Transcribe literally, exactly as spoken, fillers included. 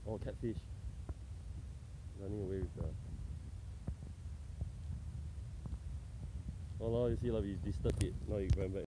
Oh, catfish. Running away with the... Oh no, you see, like, we disturbed it. Now he ran back.